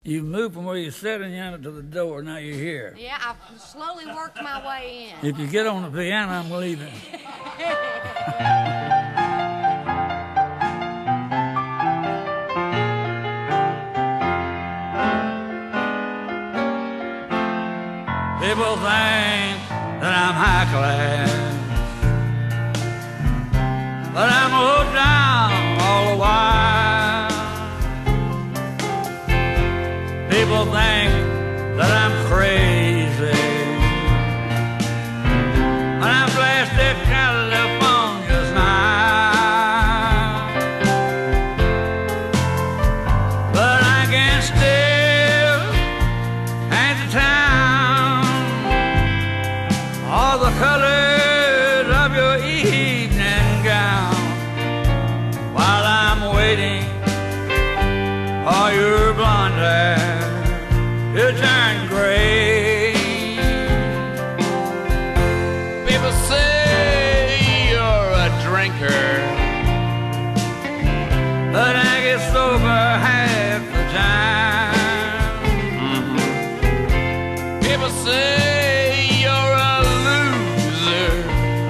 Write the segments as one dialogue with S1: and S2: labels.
S1: You moved from where you sat and you to the door. Now you're here.
S2: Yeah, I've slowly worked my way in.
S1: If you get on the piano, I'm leaving. People think that I'm high class, but I'm low down all the while. People think that I'm crazy when I'm plastic California's high, but I can still paint the town all the colors of your evening gown while I'm waiting for your blonde hair to turn gray.
S3: People say you're a drinker,
S1: but I get sober half the time.
S3: People say you're a loser,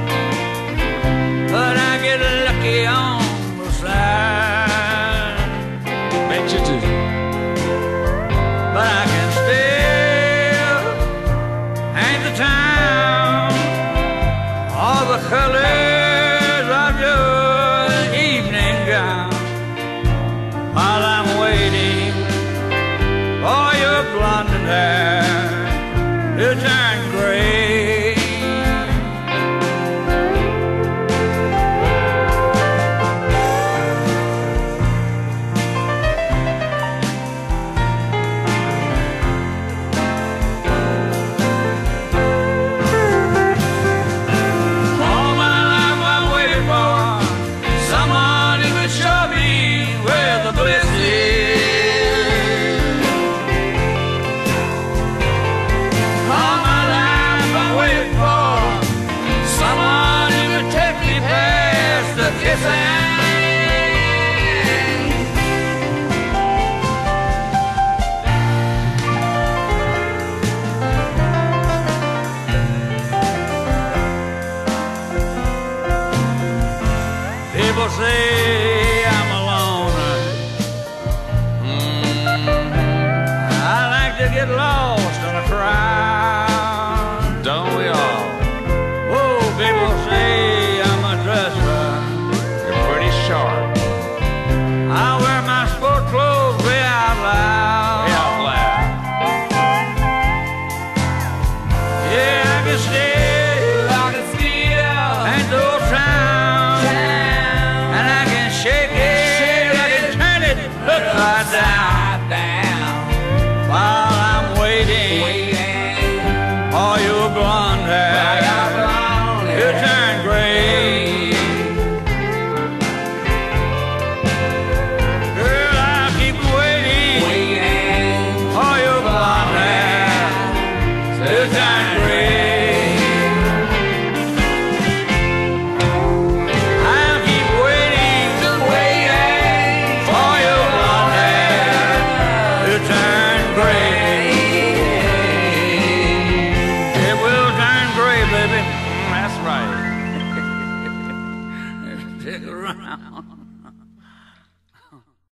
S1: But I get lucky on the side.
S3: bet you do.
S1: But I can still paint the town all the colors of your evening gown while I'm waiting for your blonde hair to turn gray. All my life I waited for someone who could show me where the bliss is. All my life I waited for someone who could take me past the kissing. People say I'm a loner. I like to get lost in a crowd.
S3: Don't we all?
S1: Oh, people say I'm a dresser.
S3: You're pretty sharp.
S1: I wear my sport clothes way out loud.
S3: Way out loud.
S1: Yeah, I can steal and throw town, and I can shake it, I can turn it upside down. While